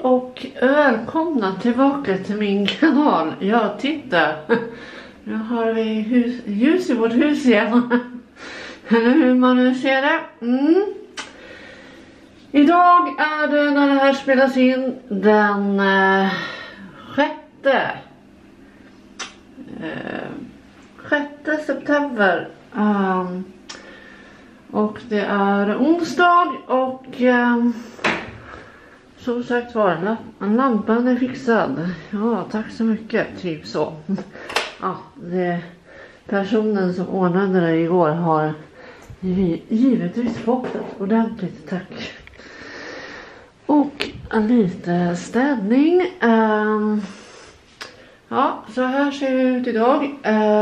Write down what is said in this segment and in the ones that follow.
och välkomna tillbaka till min kanal. Ja, titta. Nu har vi ljus i vårt hus igen. Eller hur man nu ser det. Idag är det, när det här spelas in, den 6 september. Och det är onsdag och som sagt var, lampan är fixad. Ja, tack så mycket, typ så. Ja, det personen som ordnade det igår har givetvis fått ett ordentligt tack. Och lite städning. Ja, så här ser det ut idag.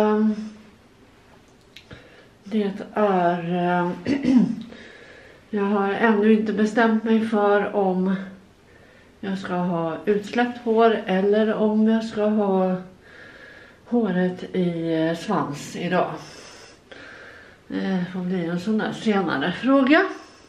Det är... jag har ännu inte bestämt mig för om jag ska ha utsläppt hår eller om jag ska ha håret i svans idag. Det får bli en sån där senare fråga.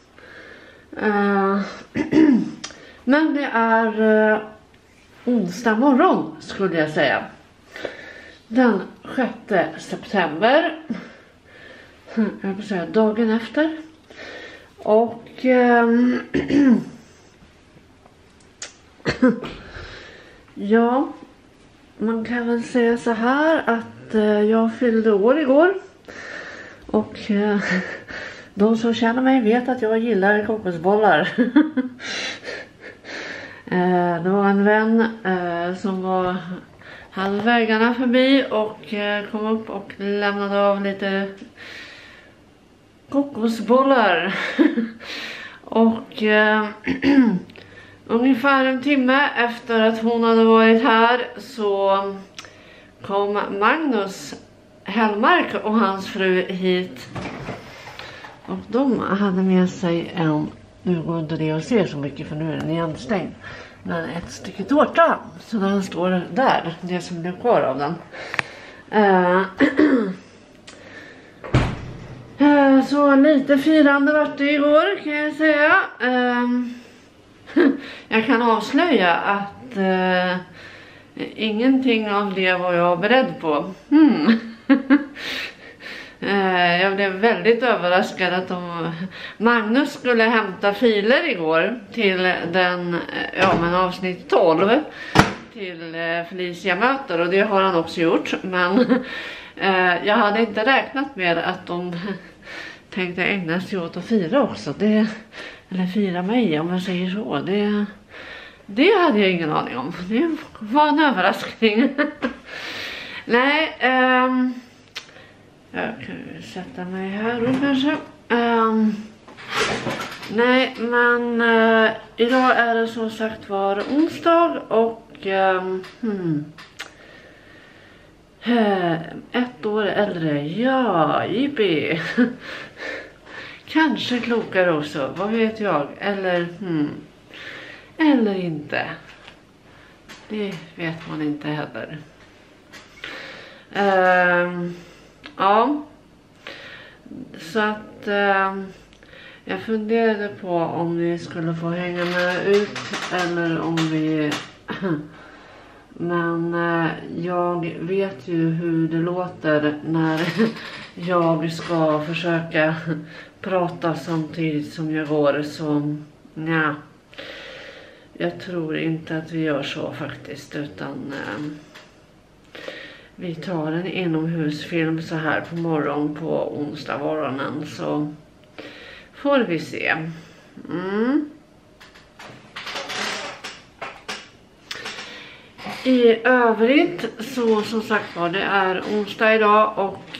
Men det är onsdag morgon skulle jag säga. Den 6 september. Jag vill säga dagen efter. Och ja, man kan väl säga så här att jag fyllde år igår. Och de som känner mig vet att jag gillar kokosbollar. Det var en vän som var halvvägarna förbi och kom upp och lämnade av lite kokosbollar. Och ungefär en timme efter att hon hade varit här så kom Magnus Hellmark och hans fru hit. Och de hade med sig en, nu går inte det att se så mycket för nu är den igenstängd, men ett stycke tårta. Så den står där, det som blev kvar av den. Så lite firande vart det igår kan jag säga. Jag kan avslöja att ingenting av det var jag beredd på. Jag blev väldigt överraskad att Magnus skulle hämta filer igår till den, ja men avsnitt 12 till Felicia möter, och det har han också gjort. Men jag hade inte räknat med att de tänkte ägna sig åt att fira också. Eller fira mig om jag säger så. Det hade jag ingen aning om. Det var en överraskning. Nej, jag kan sätta mig här då kanske. Nej, men idag är det som sagt var onsdag och 1 år äldre. Ja, jippie. Kanske klokare också, vad vet jag. Eller inte. Det vet man inte heller. Ja. Så att jag funderade på om vi skulle få hänga med ut eller om vi... Men jag vet ju hur det låter när jag ska försöka prata samtidigt som jag går, så ja, jag tror inte att vi gör så faktiskt, utan vi tar en inomhusfilm så här på morgon på onsdag morgonen, så får vi se. I övrigt så som sagt var, det är onsdag idag och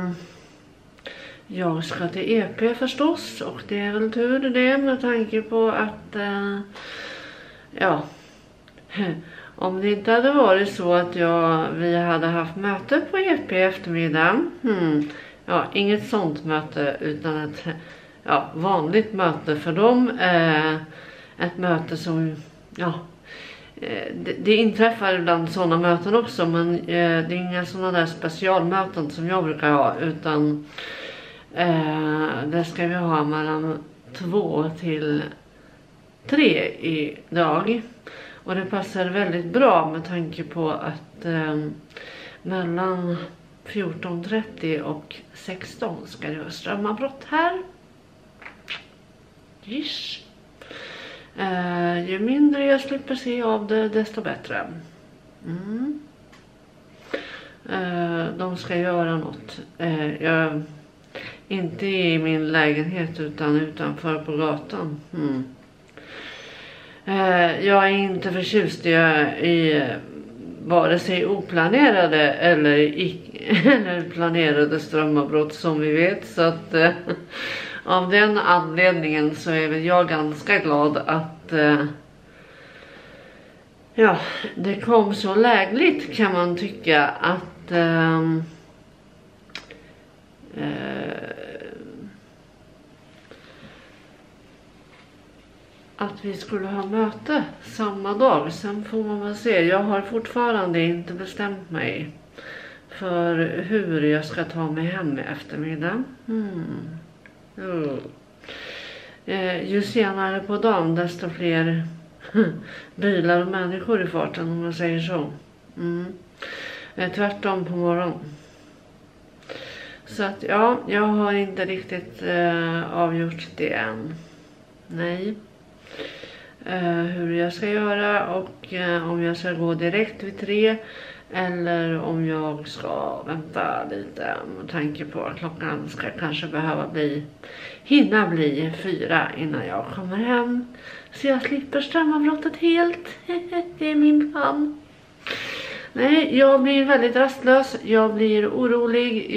jag ska till EP förstås, och det är väl tur det med tanke på att ja, om det inte hade varit så att vi hade haft möte på EP eftermiddag, ja, inget sånt möte utan ett vanligt möte för dem, ett möte som det inträffar ibland sådana möten också, men det är inga sådana där specialmöten som jag brukar ha, utan det ska vi ha mellan 2 till 3 idag. Och det passar väldigt bra med tanke på att mellan 14:30 och 16 ska det vara strömavbrott här. Gish. Ju mindre jag slipper se av det, desto bättre. De ska göra något. Inte i min lägenhet utan utanför på gatan. Jag är inte förtjust i vare sig oplanerade eller planerade strömavbrott som vi vet. Så att av den anledningen så är väl jag ganska glad att det kom så lägligt, kan man tycka, att vi skulle ha möte samma dag. Sen får man väl se. Jag har fortfarande inte bestämt mig för hur jag ska ta mig hem i eftermiddag. Ju senare på dagen desto fler bilar och människor i farten, om man säger så. Tvärtom på morgonen. Så att jag har inte riktigt avgjort det än. Nej. Hur jag ska göra och om jag ska gå direkt vid 3 eller om jag ska vänta lite med tanke på att klockan ska kanske hinna bli 4 innan jag kommer hem. Så jag slipper strömavbrottet helt. Det är min plan. Nej, jag blir väldigt rastlös. Jag blir orolig.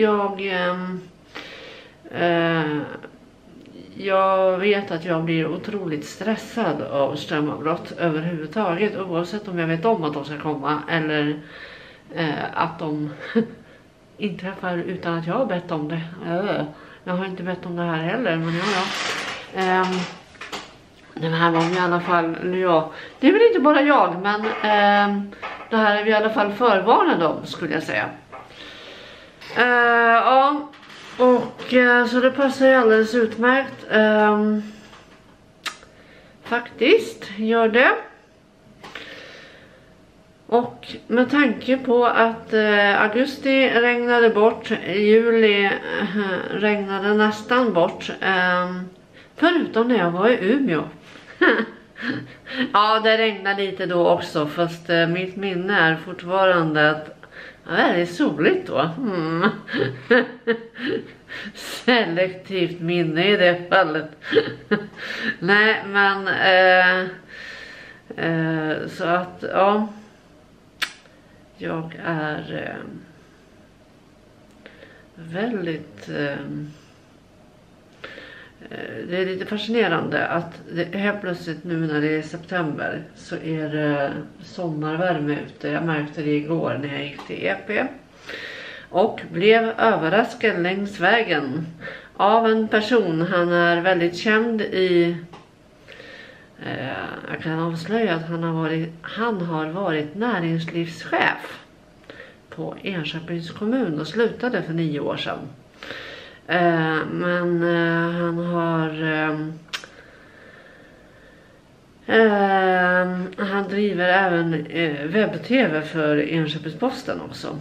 Jag vet att jag blir otroligt stressad av strömavbrott överhuvudtaget. Oavsett om jag vet om att de ska komma eller att de inträffar utan att jag har bett om det. Jag har inte bett om det här heller, men den här var i alla fall, det är väl inte bara jag, men det här är vi i alla fall förvarnade om, skulle jag säga. Så det passar ju alldeles utmärkt. Faktiskt gör det. Och med tanke på att augusti regnade bort, juli regnade nästan bort. Förutom när jag var i Umeå. Ja, det regnade lite då också, fast mitt minne är fortfarande att det är soligt då. Selektivt minne i det fallet. Nej, men så att jag är väldigt det är lite fascinerande att det helt plötsligt nu när det är september så är det sommarvärme ute. Jag märkte det igår när jag gick till EP och blev överraskad längs vägen av en person. Han är väldigt känd jag kan avslöja att han har varit näringslivschef på Enköpings kommun och slutade för 9 år sedan. Men han driver även webb-tv för Enköpingsposten också.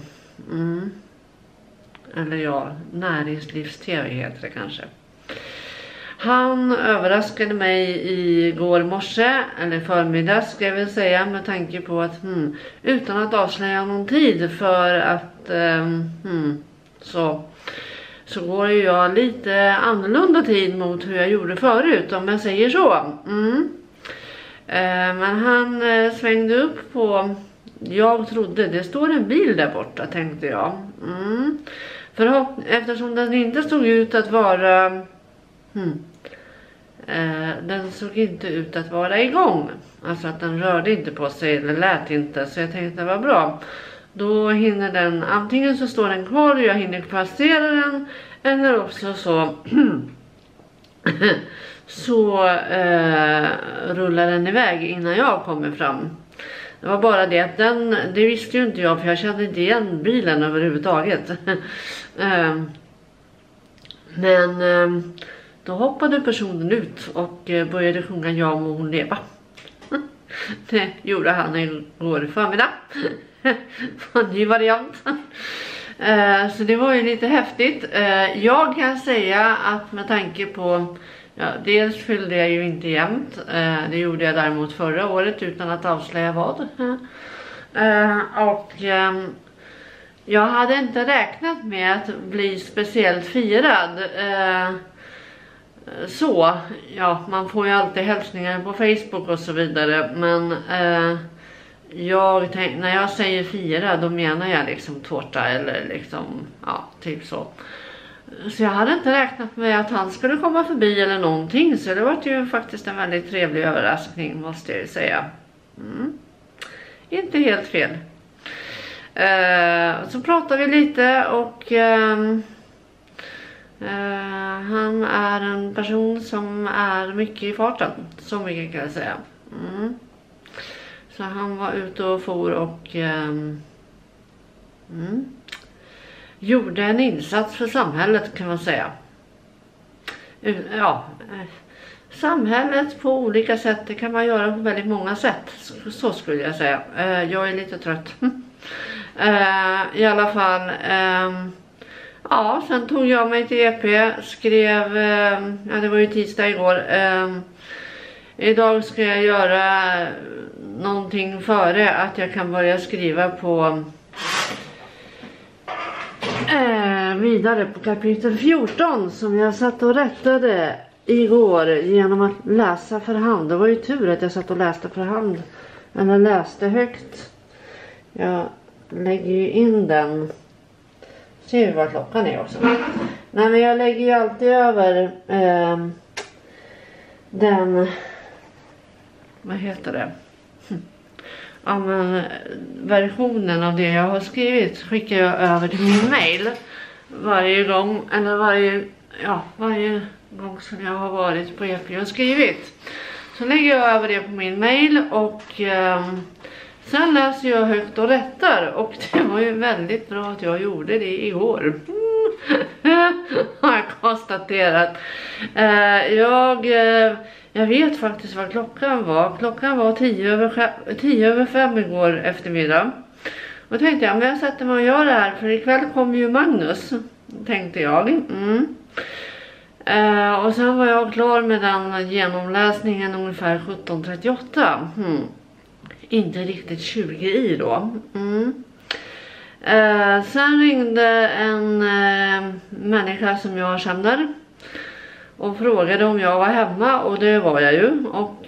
Eller näringslivs-tv heter det kanske. Han överraskade mig igår morse, eller förmiddag ska jag väl säga, med tanke på att utan att avslöja någon tid, för att så går ju jag lite annorlunda tid mot hur jag gjorde förut, om jag säger så. Men han svängde upp på, jag trodde, det står en bil där borta, tänkte jag. För eftersom den inte stod ut att vara den såg inte ut att vara igång. Alltså att den rörde inte på sig eller lät inte. Så jag tänkte det var bra. Då hinner den, antingen så står den kvar och jag hinner passera den, eller också så rullar den iväg innan jag kommer fram. Det var bara det att det visste ju inte jag, för jag kände inte igen bilen överhuvudtaget. Men Då hoppade personen ut och började sjunga Ja må hon leva. Det gjorde han igår förmiddag. En ny variant. Så det var ju lite häftigt. Jag kan säga att med tanke på, dels fyllde jag ju inte jämnt. Det gjorde jag däremot förra året utan att avslöja vad. Och jag hade inte räknat med att bli speciellt firad. Så, ja, man får ju alltid hälsningar på Facebook och så vidare. Men när jag säger fira, då menar jag liksom tårta eller liksom, ja, typ så. Så jag hade inte räknat med att han skulle komma förbi eller någonting. Så det var ju faktiskt en väldigt trevlig överraskning, måste jag ju säga. Inte helt fel. Så pratade vi lite och han är en person som är mycket i farten. Så mycket kan jag säga. Så han var ute och for och gjorde en insats för samhället, kan man säga. Ja, samhället på olika sätt, det kan man göra på väldigt många sätt. Så skulle jag säga. Jag är lite trött. I alla fall. Ja, sen tog jag mig till EP. Skrev, det var ju tisdag igår. Idag ska jag göra någonting före att jag kan börja skriva på vidare på kapitel 14 som jag satt och rättade igår genom att läsa för hand. Det var ju tur att jag satt och läste för hand. Eller läste högt. Jag lägger ju in den. Ser vi vad klockan är också. Nej, men jag lägger ju alltid över den, vad heter det? Ja, men versionen av det jag har skrivit skickar jag över till min mail varje gång, eller varje gång som jag har varit på EP och skrivit. Så lägger jag över det på min mail och sen läser jag högt och rättar. Och det var ju väldigt bra att jag gjorde det igår. Har jag konstaterat. Jag vet faktiskt vad klockan var. Klockan var 10:05 igår eftermiddag. Och tänkte jag, men jag sätter mig och gör det här. För ikväll kommer ju Magnus, tänkte jag. Och sen var jag klar med den genomläsningen ungefär 17:38. Inte riktigt 20 i då. Sen ringde en människa som jag känner och frågade om jag var hemma, och det var jag ju. Och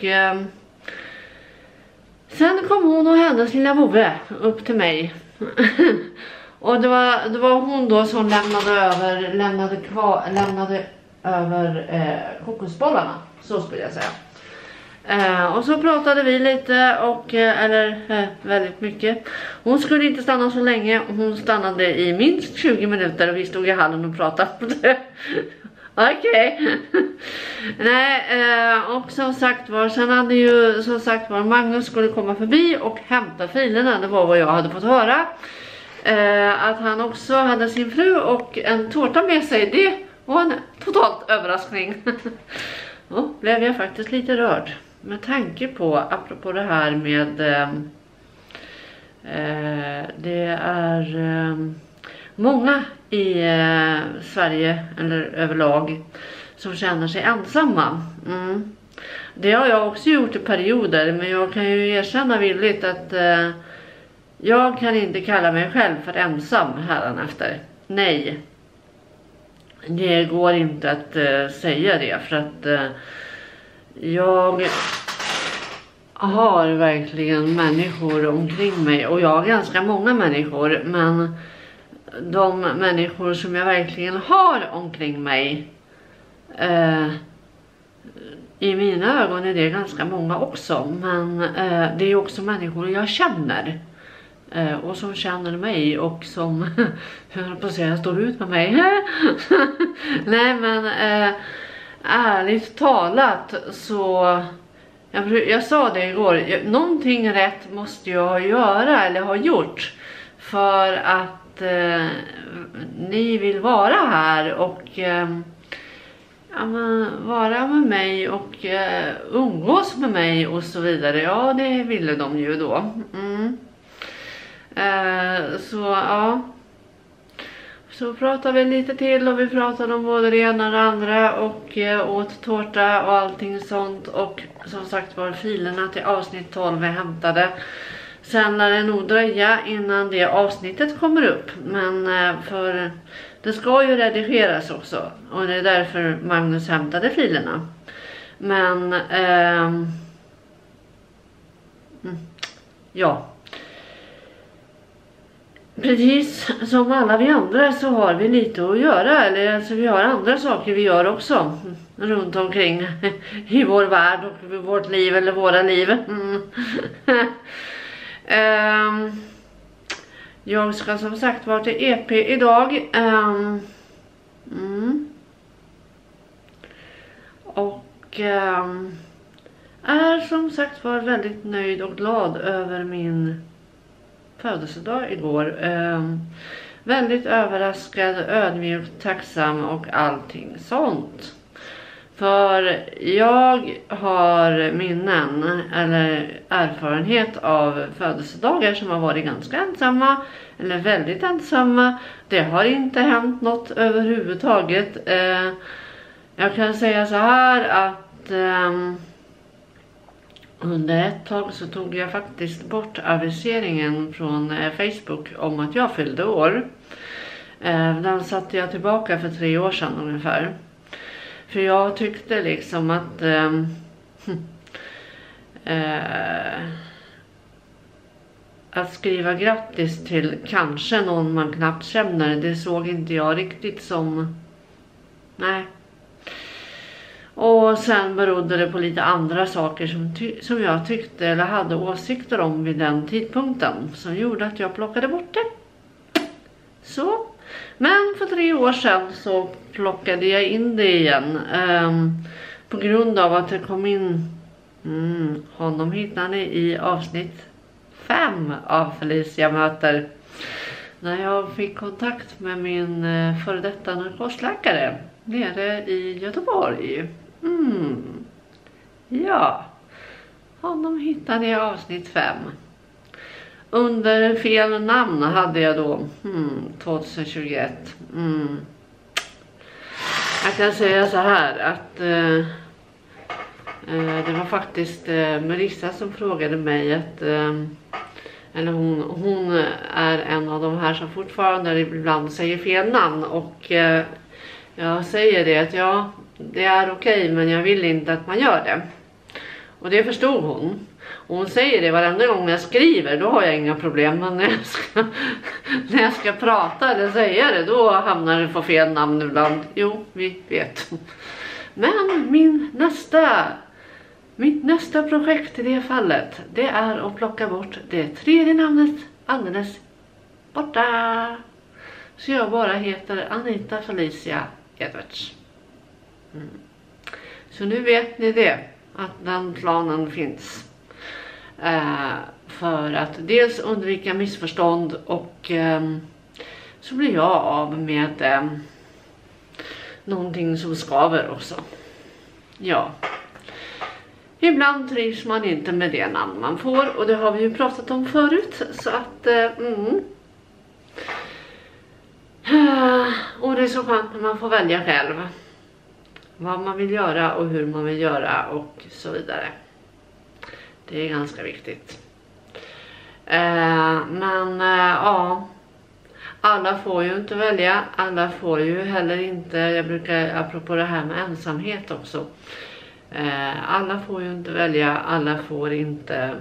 sen kom hon och hennes lilla vovve upp till mig. Och det var hon då som lämnade över kokosbollarna, så skulle jag säga. Och så pratade vi lite och väldigt mycket. Hon skulle inte stanna så länge. Hon stannade i minst 20 minuter och vi stod i hallen och pratade. Okej. Nej, och som sagt var, sen hade ju som sagt var Magnus skulle komma förbi och hämta filerna. Det var vad jag hade fått höra. Att han också hade sin fru och en tårta med sig. Det var en totalt överraskning. Då blev jag faktiskt lite rörd. Med tanke på, apropå det här med det är många i Sverige eller överlag som känner sig ensamma. Det har jag också gjort i perioder, men jag kan ju erkänna villigt att jag kan inte kalla mig själv för ensam hädanefter. Nej. Det går inte att säga det, för att jag har verkligen människor omkring mig, och jag har ganska många människor, men de människor som jag verkligen har omkring mig, i mina ögon är det ganska många också, men det är också människor jag känner. Och som känner mig och som hur på att säga, står ut med mig. Nej, men ärligt talat så jag sa det igår, någonting rätt måste jag göra eller ha gjort för att ni vill vara här, och ja, men vara med mig och umgås med mig och så vidare. Ja, det ville de ju då. Så ja. Så pratade vi lite till och vi pratade om både det ena och det andra och åt tårta och allting sånt. Och som sagt var, filerna till avsnitt 12 är hämtade. Sen lär det nog dröja innan det avsnittet kommer upp. Men för det ska ju redigeras också. Och det är därför Magnus hämtade filerna. Men ja. Precis som alla vi andra så har vi lite att göra. Eller alltså vi har andra saker vi gör också. Runt omkring i vår värld och i vårt liv eller våra liv. Jag ska som sagt vara till EP idag. Och är som sagt var väldigt nöjd och glad över min födelsedag igår. Väldigt överraskad, ödmjuk, tacksam och allting sånt. För jag har minnen eller erfarenhet av födelsedagar som har varit ganska ensamma eller väldigt ensamma. Det har inte hänt något överhuvudtaget. Jag kan säga så här att under ett tag så tog jag faktiskt bort aviseringen från Facebook om att jag fyllde år. Den satte jag tillbaka för 3 år sedan ungefär. För jag tyckte liksom att att skriva grattis till kanske någon man knappt känner, det såg inte jag riktigt som, nej. Och sen berodde det på lite andra saker som jag tyckte eller hade åsikter om vid den tidpunkten. Som gjorde att jag plockade bort det. Så. Men för 3 år sedan så plockade jag in det igen. På grund av att det kom in honom hittade ni i avsnitt 5 av Felicia möter. När jag fick kontakt med min före detta narkosläkare nere i Göteborg. Ja, honom hittade jag i avsnitt 5. Under fel namn hade jag då 2021. Jag kan säga så här att det var faktiskt Melissa som frågade mig att eller hon är en av de här som fortfarande ibland säger fel namn och jag säger det att ja, det är okej, men jag vill inte att man gör det. Och det förstod hon. Och hon säger det varenda gång jag skriver, då har jag inga problem. Men när jag ska prata eller säga det, då hamnar det på fel namn ibland. Jo, vi vet. Men mitt nästa projekt i det fallet, det är att plocka bort det 3:e namnet alldeles borta. Så jag bara heter Anita Felicia Edwards. Så nu vet ni det, att den planen finns. För att dels undvika missförstånd och så blir jag av med någonting som skaver också. Ja. Ibland trivs man inte med det namn man får, och det har vi ju pratat om förut, så att och det är så skönt när man får välja själv vad man vill göra och hur man vill göra och så vidare. Det är ganska viktigt. Men ja, alla får ju inte välja. Alla får ju heller inte, jag brukar apropå det här med ensamhet också. Alla får ju inte välja, alla får inte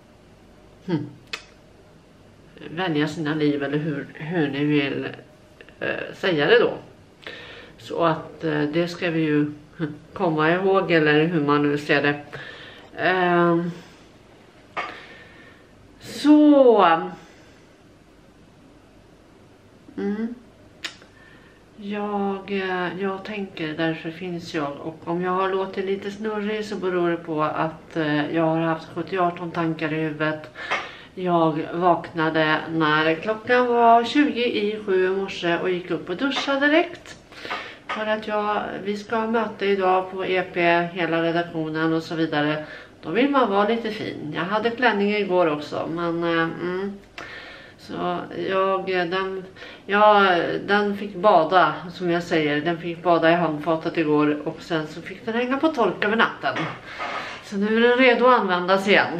välja sina liv eller hur ni vill säga det då. Så att det ska vi ju komma ihåg, eller hur man nu ser det. Så jag tänker, därför finns jag, och om jag har låtit lite snurrig så beror det på att jag har haft 70-18 tankar i huvudet. Jag vaknade när klockan var 7:20 i morse och gick upp och duschade direkt. för att vi ska ha möte idag på EP, hela redaktionen och så vidare. Då vill man vara lite fin. Jag hade klänning igår också, men så den fick bada, som jag säger. Den fick bada i handfatet igår och sen så fick den hänga på tork över natten. Så nu är den redo att användas igen.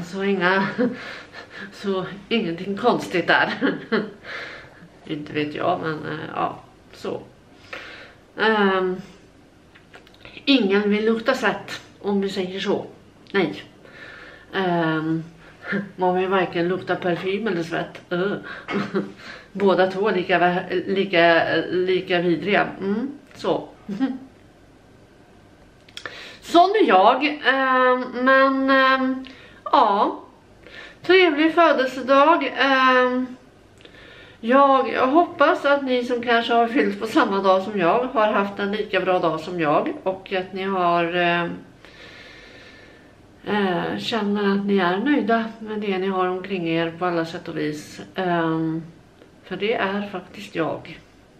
Så ingenting konstigt där. Inte vet jag, men ja, så. Ingen vill lukta svett, om vi säger så. Nej. Man vill varken lukta parfym eller svett. Båda två lika vidriga. Så. Sån är jag. Men ja. Trevlig födelsedag. Jag hoppas att ni som kanske har fyllt på samma dag som jag har haft en lika bra dag som jag. Och att ni har känner att ni är nöjda med det ni har omkring er på alla sätt och vis. För det är faktiskt jag.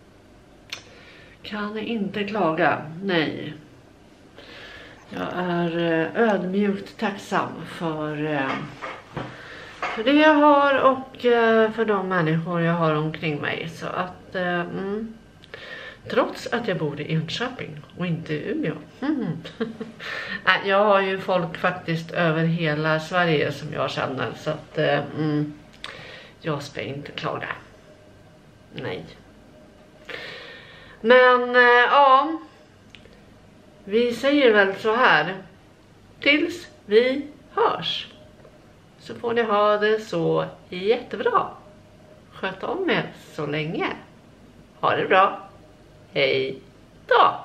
Kan inte klaga, nej. Jag är ödmjukt tacksam för det jag har och för de människor jag har omkring mig. Så att trots att jag bor i Enköping och inte i Umeå. Jag har ju folk faktiskt över hela Sverige som jag känner. Så att jag ska inte klaga. Nej. Men ja. Vi säger väl så här. Tills vi hörs. Så får ni ha det så jättebra. Sköt om er så länge. Ha det bra. Hej då!